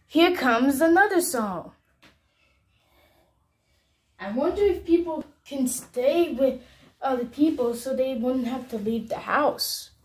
Here comes another song. I wonder if people can stay with other people so they wouldn't have to leave the house.